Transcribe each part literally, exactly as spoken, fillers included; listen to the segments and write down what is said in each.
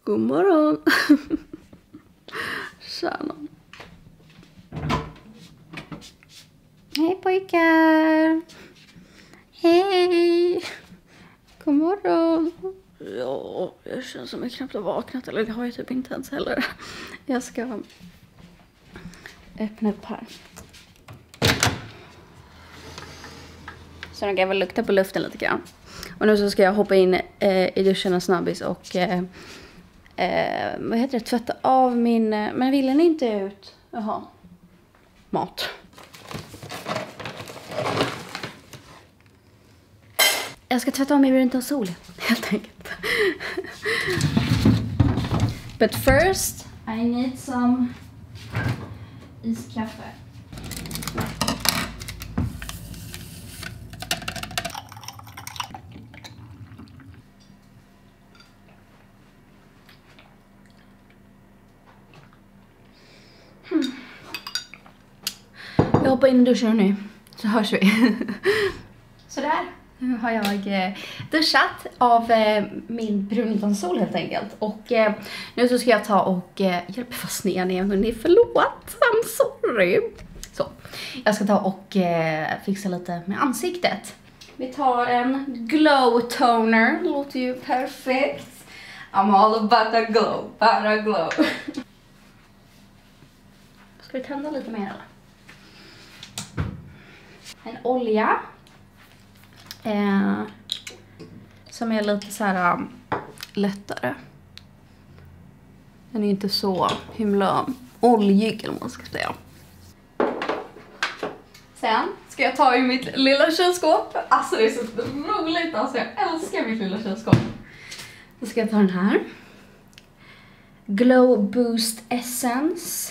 God morgon. Tjena. Hej pojkar. Hej. God morgon. Ja, jag känner som jag knappt har vaknat. Eller det har jag typ inte ens heller. Jag ska öppna upp här. Så jag kan väl lukta på luften lite grann. Och nu så ska jag hoppa in eh, i duschen och snabbis och eh, eh, vad heter det? Tvätta av min... Eh, men vill den inte ut? Jaha. Mat. Jag ska tvätta av mig runt om sol, helt enkelt. But first, I need some iskaffe. Hmm. Jag hoppar in i duschen nu, så hörs vi. Sådär. Nu har jag eh, duschat av eh, min brun utan sol helt enkelt. Och eh, nu så ska jag ta och eh, hjälpa fast ner ner. Hörni, förlåt. I'm sorry. Så, jag ska ta och eh, fixa lite med ansiktet. Vi tar en glow toner. Det låter ju perfekt. I'm all about a glow. Bara glow. Ska vi tända lite mer eller? En olja. Eh, som är lite så här um, lättare. Den är inte så himla oljig eller vad man ska säga. Sen ska jag ta i mitt lilla kylskåp. Alltså det är så roligt. Alltså jag älskar mitt lilla kylskåp. Då ska jag ta den här. Glow Boost Essence.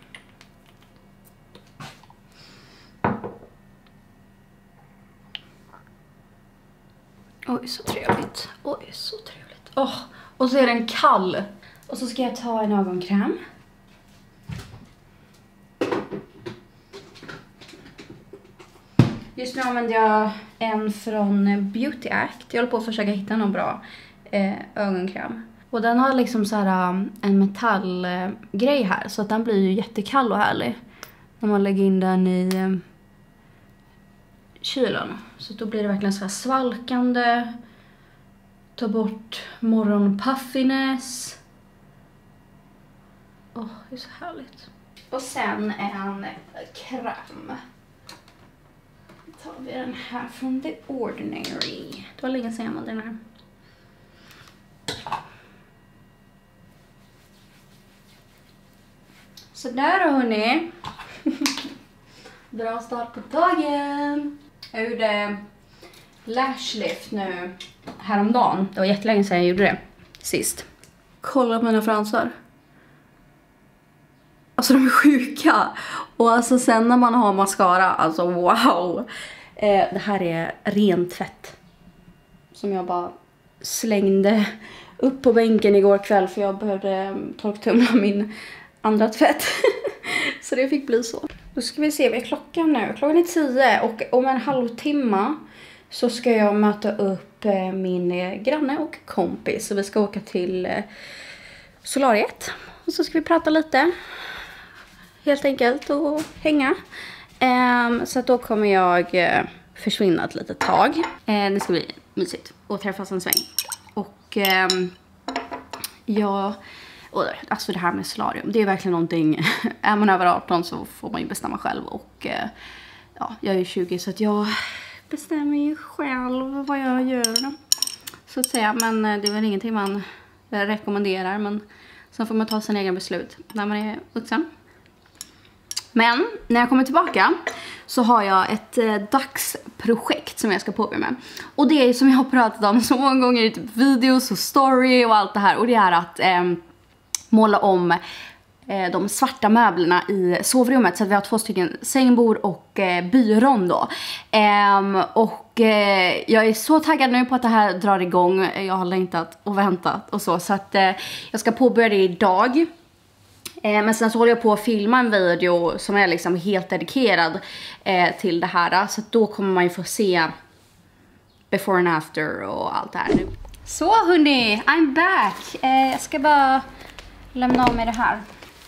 Oj, så trevligt. Oj, så trevligt. Oh, och så är den kall. Och så ska jag ta en ögonkräm. Just nu använder jag en från Beauty Act. Jag håller på att försöka hitta någon bra eh, ögonkräm. Och den har liksom så här en metallgrej här. Så att den blir ju jättekall och härlig. När man lägger in den i... Eh, kylen. Så då blir det verkligen så här svalkande. Ta bort morgonpuffiness. Åh, oh, det är så härligt. Och sen en kräm. Då tar vi den här från The Ordinary. Det var länge sedan jag använde den här. Så där då hörni. Bra start på dagen. Jag gjorde lash lift nu häromdagen. Det var jättelänge sedan jag gjorde det sist. Kolla på mina fransar. Alltså de är sjuka. Och alltså sen när man har mascara, alltså wow. Eh, det här är ren tvätt. Som jag bara slängde upp på bänken igår kväll. För jag behövde torktumla min andra tvätt. Så det fick bli så. Då ska vi se, vad är klockan nu? Klockan är tio och om en halvtimme så ska jag möta upp min granne och kompis. Så vi ska åka till solariet. Och så ska vi prata lite. Helt enkelt och hänga. Um, så att då kommer jag uh, försvinna ett litet tag. Uh, det ska bli mysigt och träffas en sväng. Och um, jag... Och alltså det här med solarium, det är verkligen någonting. Är man över arton så får man ju bestämma själv. Och ja, jag är tjugo så att jag bestämmer ju själv vad jag gör. Så att säga, men det är väl ingenting man rekommenderar. Men sen får man ta sin egen beslut när man är vuxen. Men när jag kommer tillbaka så har jag ett eh, dagsprojekt som jag ska påbörja med. Och det är som jag har pratat om så många gånger i typ videos och story och allt det här. Och det är att... Eh, måla om eh, de svarta möblerna i sovrummet. Så att vi har två stycken sängbord och eh, byrån då. Ehm, och eh, jag är så taggad nu på att det här drar igång. Jag har längtat och väntat och så. Så att eh, jag ska påbörja det idag. Eh, men sen så håller jag på att filma en video som är liksom helt dedikerad eh, till det här. Så att då kommer man ju få se before and after och allt det här nu. Så hörni, I'm back. Eh, jag ska bara lämna av mig det här.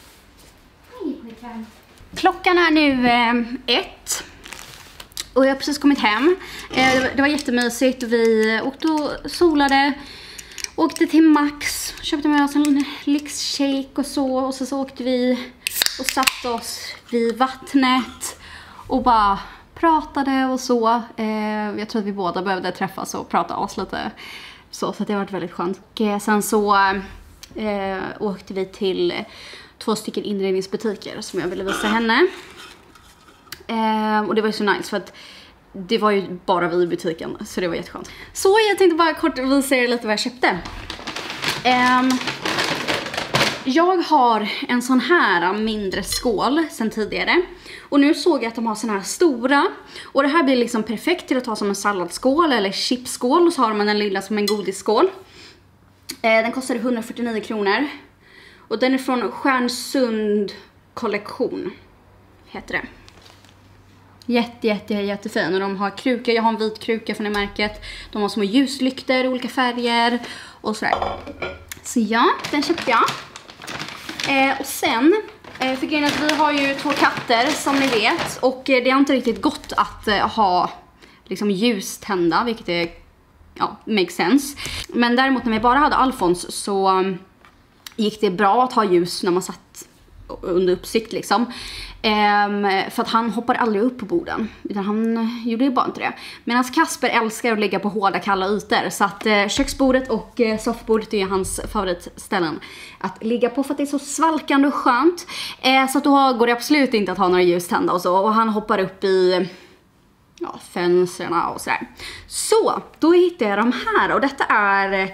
Klockan är nu eh, ett. Och jag har precis kommit hem. Eh, det, var, det var jättemysigt. Vi åkte och solade. Åkte till Max. Köpte med oss en lyxshake och så. Och så, så åkte vi och satte oss vid vattnet. Och bara pratade och så. Eh, jag tror att vi båda behövde träffas och prata oss lite. Så, så det har varit väldigt skönt. Och sen så eh, åkte vi till två stycken inredningsbutiker som jag ville visa henne. Eh, och det var ju så nice för att det var ju bara vi i butiken, så det var jätteskönt. Så jag tänkte bara kort visa er lite vad jag köpte. Eh, jag har en sån här mindre skål sen tidigare. Och nu såg jag att de har sån här stora. Och det här blir liksom perfekt till att ta som en salladsskål eller chipsskål. Och så har man den lilla som en godisskål. Eh, den kostade hundrafyrtionio kronor. Och den är från Stjärnsund kollektion. Heter det. Jätte, jätte, jättefin. Och de har krukor. Jag har en vit kruka från det märket. De har små ljuslyktor, olika färger. Och sådär. Så ja, den köpte jag. Eh, och sen... För grejen är att vi har ju två katter som ni vet. Och det är inte riktigt gott att uh, ha liksom ljus tända, vilket är, ja, makes sense. Men däremot när vi bara hade Alfons så um, gick det bra att ha ljus när man satt under uppsikt liksom. Um, för att han hoppar aldrig upp på borden. Utan han gjorde ju bara inte det. Medan Kasper älskar att ligga på hårda kalla ytor. Så att uh, köksbordet och uh, soffbordet är hans favoritställen att ligga på. För att det är så svalkande och skönt. Uh, så att då går det absolut inte att ha några ljustända och så. Och han hoppar upp i ja, fönstren och sådär. Så, då hittar jag de här. Och detta är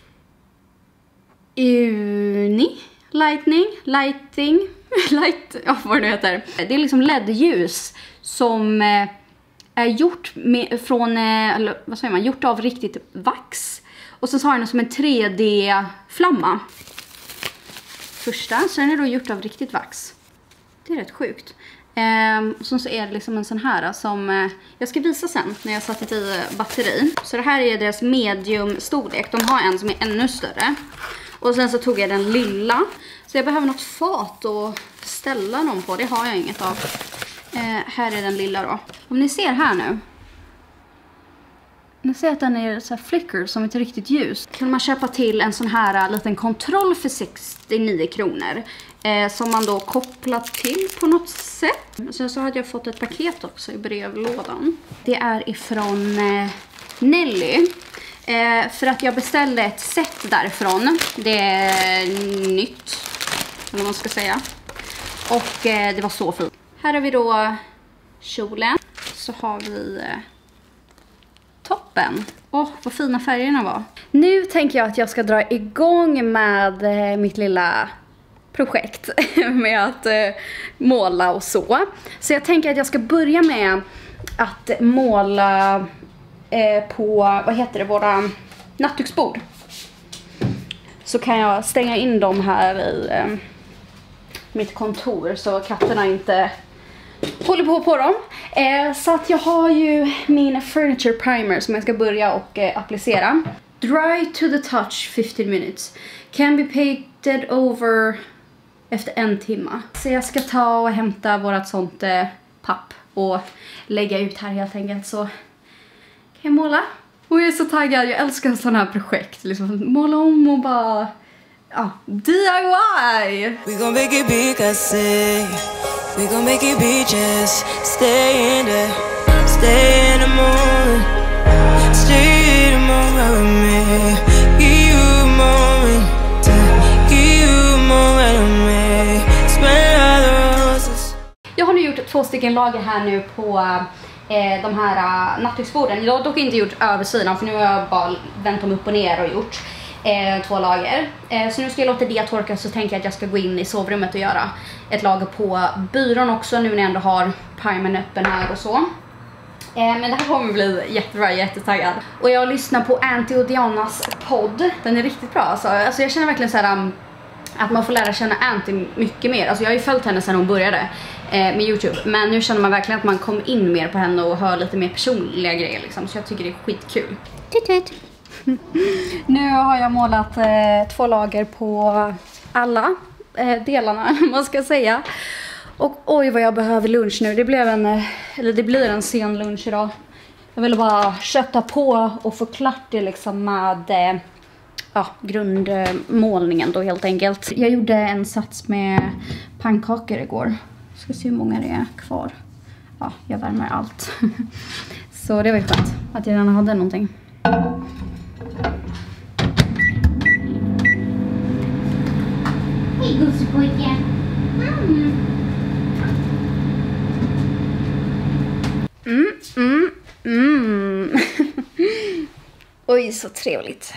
Uni Lightning, lighting, light, ja, vad det heter. Det är liksom L E D-ljus som eh, är gjort med, från, eh, eller, vad säger man, gjort av riktigt vax. Och så har den som en tre D-flamma. Första, så den är då gjort av riktigt vax. Det är rätt sjukt. Eh, och så är det liksom en sån här som eh, jag ska visa sen när jag satt i batteri. Så det här är deras medium storlek. De har en som är ännu större. Och sen så tog jag den lilla. Så jag behöver något fat att ställa dem på. Det har jag inget av. Eh, här är den lilla då. Om ni ser här nu. Ni ser att den är så här flicker som ett riktigt ljus. Kan man köpa till en sån här liten kontroll för sextionio kronor. Eh, som man då kopplar till på något sätt. Sen så hade jag fått ett paket också i brevlådan. Det är ifrån eh, Nelly. Eh, för att jag beställde ett set därifrån. Det är nytt, eller vad man ska säga. Och eh, det var så fint. Här har vi då kjolen. Så har vi eh, toppen. Åh, oh, vad fina färgerna var. Nu tänker jag att jag ska dra igång med eh, mitt lilla projekt. med att eh, måla och så. Så jag tänker att jag ska börja med att måla... Eh, på, vad heter det, våra nattduksbord. Så kan jag stänga in dem här i eh, mitt kontor så katterna inte håller på på dem. Eh, så att jag har ju min furniture primer som jag ska börja och eh, applicera. Dry to the touch fifteen minutes. Can be painted over efter en timme. Så jag ska ta och hämta vårat sånt eh, papp och lägga ut här helt enkelt så kan jag måla. Och jag är så taggad, jag älskar sådana här projekt. Liksom måla om och bara... Ja, D I Y! We gonna make it big, I say. We gonna make it big, just stay in there. Stay in the morning. Stay in the morning with me. Give you a moment. Give you a moment with me. Spend all the roses. Jag har nu gjort två stycken lager här nu på... Eh, de här uh, nattduksborden. Jag har dock inte gjort översidan för nu har jag bara vänt dem upp och ner och gjort eh, två lager. Eh, så nu ska jag låta det torka så tänker jag att jag ska gå in i sovrummet och göra ett lager på byrån också nu när jag ändå har primern öppen här och så. Eh, men det här kommer bli jättebra, jättetaggad. Och jag lyssnar på Anty och Dianas podd. Den är riktigt bra alltså. Alltså jag känner verkligen så här um, att man får lära känna Anty mycket mer. Alltså jag har ju följt henne sedan hon började med YouTube. Men nu känner man verkligen att man kommer in mer på henne och hör lite mer personliga grejer liksom. Så jag tycker det är skitkul. Tut, tut. Nu har jag målat eh, två lager på alla eh, delarna, man ska säga. Och oj vad jag behöver lunch nu. Det blev en, eh, eller det blir en sen lunch idag. Jag ville bara kötta på och få klart det liksom med eh, ja, grundmålningen då helt enkelt. Jag gjorde en sats med pannkakor igår. Ska se hur många det är kvar. Ja, jag värmer allt. Så det var ju skönt att jag redan hade någonting. Hej gossepojke. Mm. Mm, mm, mm. Oj, så trevligt.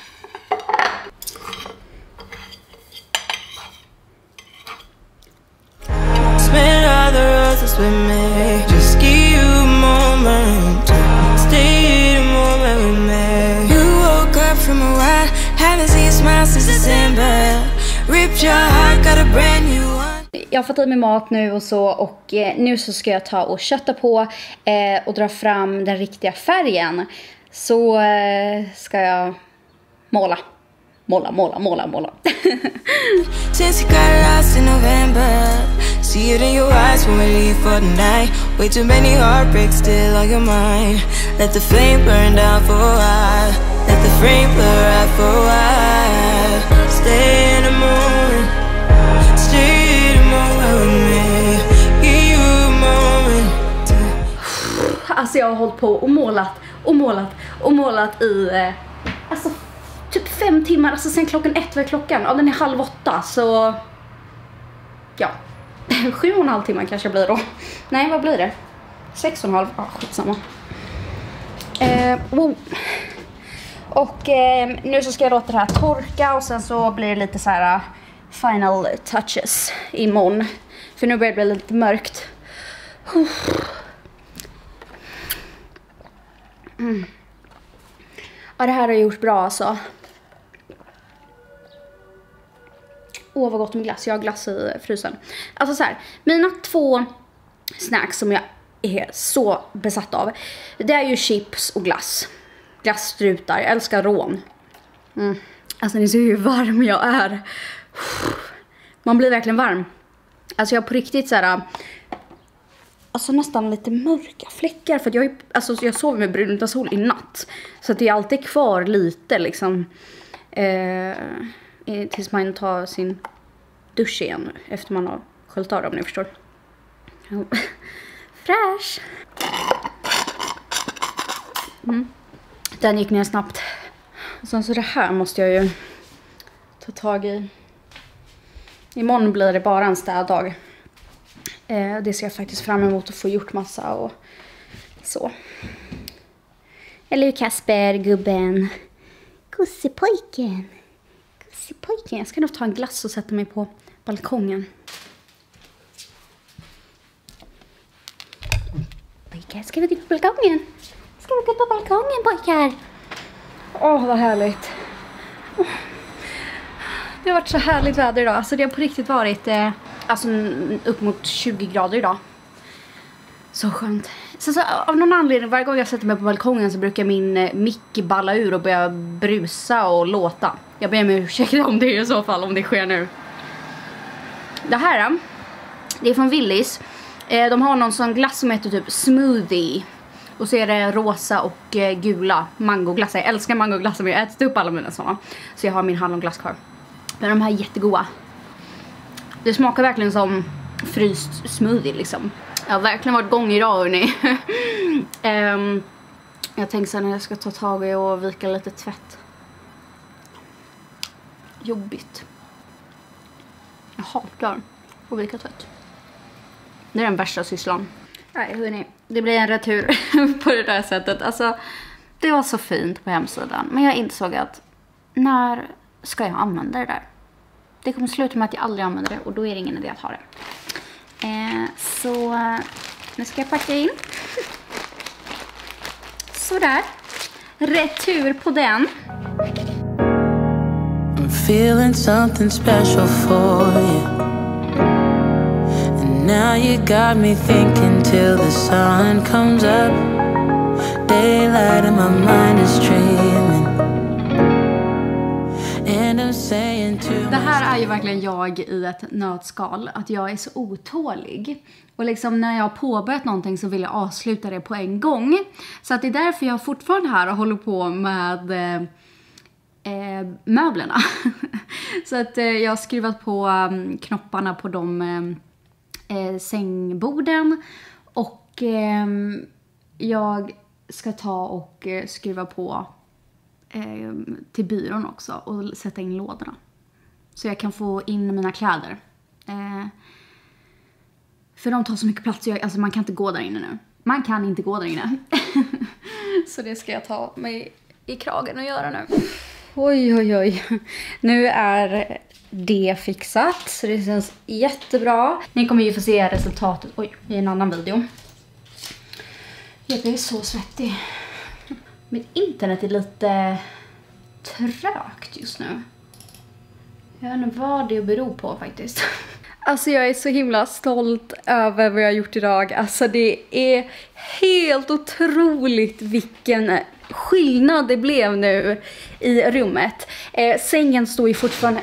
Spend all the roses with me. Just give you a moment. Stay the moment with me. You woke up from a while. Haven't seen you smile since December. Ripped your heart, got a brand new one. Jag har fått i mig mat nu och så. Och eh, nu så ska jag ta och kötta på. Eh, och dra fram den riktiga färgen. Så eh, ska jag måla. Måla, måla, måla, måla. Since you got lost in November. See it in your eyes when we leave for the night. Way too many heartbreaks still on your mind. Let the flame burn down for a while. Let the frame blur out for a while. Stay in the moment. Stay in the moment with me. Give you a moment. Alltså jag har hållit på och målat och målat och målat i eh, alltså typ fem timmar. Alltså sen klockan ett var klockan. Ja, den är halv åtta så ja. Sju och en halv timme kanske blir då. Nej, vad blir det? Sex och en halv. Ja, skitsamma. Eh, wow. Och eh, nu så ska jag låta det här torka. Och sen så blir det lite så här uh, final touches imorgon. För nu börjar det bli lite mörkt. Mm. Ja, det här har jag gjort bra alltså. Åh, vad gott med glass. Jag har glass i frysen. Alltså så här, mina två snacks som jag är så besatt av. Det är ju chips och glass. Glassstrutar. Jag älskar rån. Mm. Alltså ni ser hur varm jag är. Man blir verkligen varm. Alltså jag har på riktigt så här. Alltså nästan lite mörka fläckar. För att jag, alltså, jag sover med bruntasol i natt. Så att det är alltid kvar lite liksom. Eh... Tills man tar sin dusch igen efter man har sköljt av dem, ni förstår. Fräsch! Mm. Den gick ner snabbt. Och sen så det här måste jag ju ta tag i. Imorgon blir det bara en städdag. Eh, det ser jag faktiskt fram emot att få gjort massa och så. Eller Kasper, gubben. Gossepojken. Pojken, jag ska nog ta en glass och sätta mig på balkongen. Pojkar, ska vi gå på balkongen? Ska vi gå på balkongen, pojkar? Åh, oh, vad härligt. Oh. Det har varit så härligt väder idag. Alltså det har på riktigt varit eh, alltså, upp mot tjugo grader idag. Så skönt. Så, så, av någon anledning, varje gång jag sätter mig på balkongen så brukar min eh, mick balla ur och börja brusa och låta. Jag ber mig ursäkta om det är i så fall, om det sker nu. Det här, det är från Willys. Eh, de har någon sån glass som heter typ smoothie. Och så är det rosa och eh, gula mangoglass. Jag älskar mangoglass, men jag har ätit upp alla mina såna. Så jag har min hallonglass kvar. Men de här är jättegoda. Det smakar verkligen som fryst smoothie liksom. Jag har verkligen varit gång idag, hörni. um, jag tänkte sen när jag ska ta tag i och vika lite tvätt. Jobbigt. Jag hatar att vika tvätt. Det är den värsta sysslan. Nej, hörni. Det blir en retur på det där sättet. Alltså, det var så fint på hemsidan. Men jag insåg att när ska jag använda det där? Det kommer sluta med att jag aldrig använder det. Och då är det ingen idé att ha det. Eh, så nu ska jag packa in. Sådär. Retur på den. I'm feeling something special for you. And now you got me thinking till the sun comes up. Daylight and my mind is dreaming. saying too much. Det här är ju verkligen jag i ett nötskal. Att jag är så otålig. Och liksom när jag har påbörjat någonting så vill jag avsluta det på en gång. Så att det är därför jag fortfarande här och håller på med eh, möblerna. Så att eh, jag har skruvat på um, knopparna på de eh, sängborden. Och eh, jag ska ta och eh, skruva på eh, till byrån också och sätta in lådorna. Så jag kan få in mina kläder. Eh, för de tar så mycket plats. Jag, alltså man kan inte gå där inne nu. Man kan inte gå där inne. Så det ska jag ta mig i kragen och göra nu. Oj, oj, oj. Nu är det fixat. Så det känns jättebra. Ni kommer ju få se resultatet oj, i en annan video. Jag är så svettig. Mitt internet är lite trögt just nu. Jag vet inte vad det beror på faktiskt. Alltså jag är så himla stolt över vad jag har gjort idag. Alltså det är helt otroligt vilken skillnad det blev nu i rummet. Eh, sängen står ju fortfarande...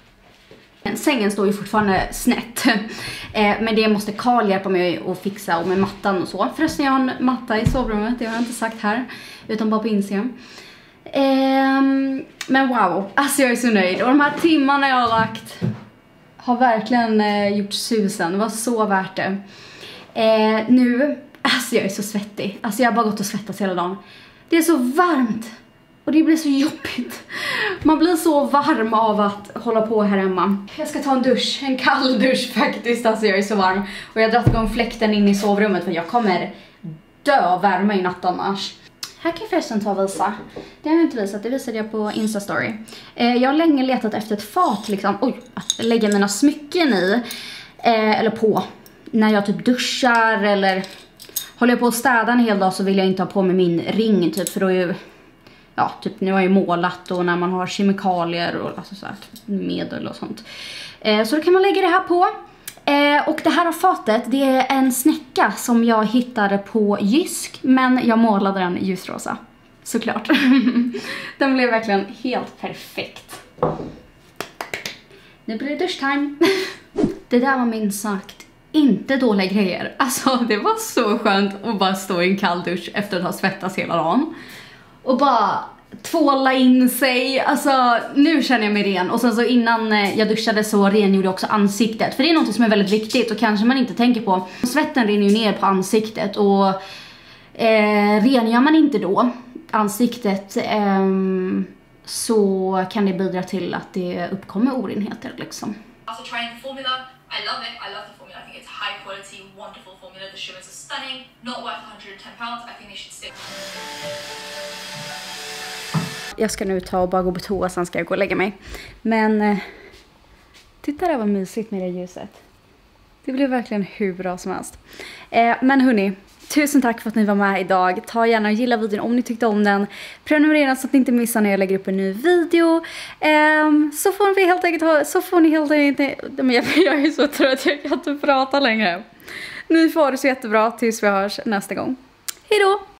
Sängen står ju fortfarande snett. Eh, men det måste Karl hjälpa mig att fixa och med mattan och så. Förresten jag har en matta i sovrummet, det har jag inte sagt här. Utan bara på Instagram. Eh, men wow, alltså jag är så nöjd. Och de här timmarna jag har lagt har verkligen eh, gjort susen. Det var så värt det. Eh, nu, alltså jag är så svettig. Alltså jag har bara gått och svettats hela dagen. Det är så varmt. Och det blir så jobbigt. Man blir så varm av att hålla på här hemma. Jag ska ta en dusch, en kall dusch faktiskt. Alltså jag är så varm. Och jag har dragit igång fläkten in i sovrummet för jag kommer dö av värme i natt annars. Här kan jag förresten ta och visa. Det har jag inte visat, det visade jag på Instastory. Eh, jag har länge letat efter ett fat liksom, oj, att lägga mina smycken i. Eh, eller på. När jag typ duschar eller håller jag på att städa en hel dag så vill jag inte ha på mig min ring typ. För då är ju, ja typ nu har jag ju målat och när man har kemikalier och alltså så här, medel och sånt. Eh, så då kan man lägga det här på. Eh, och det här fatet, det är en snäcka som jag hittade på Jysk. Men jag målade den ljusrosa. Såklart. Den blev verkligen helt perfekt. Nu blir det duschtime. Det där var minst sagt inte dåliga grejer. Alltså det var så skönt att bara stå i en kall dusch efter att ha svettats hela dagen. Och bara tvåla in sig. Alltså nu känner jag mig ren. Och sen så innan jag duschade så rengjorde jag också ansiktet. För det är något som är väldigt viktigt och kanske man inte tänker på. Svetten rinner ju ner på ansiktet. Och eh, rengör man inte då ansiktet eh, så kan det bidra till att det uppkommer orenheter liksom. After trying the formula, I love it. I love the formula. I think it's high quality, wonderful formula. The sugars are stunning. Not worth one hundred ten pounds. I think they should stick. Jag ska nu ta och bara gå på toa, sen ska jag gå och lägga mig. Men eh, titta där vad mysigt med det ljuset. Det blev verkligen hur bra som helst. Eh, men hörni, tusen tack för att ni var med idag. Ta gärna och gilla videon om ni tyckte om den. Prenumerera så att ni inte missar när jag lägger upp en ny video. Eh, så får vi helt enkelt ha, så får ni helt enkelt... Men jag, jag är så trött, jag kan inte prata längre. Ni får det så jättebra tills vi hörs nästa gång. Hej då!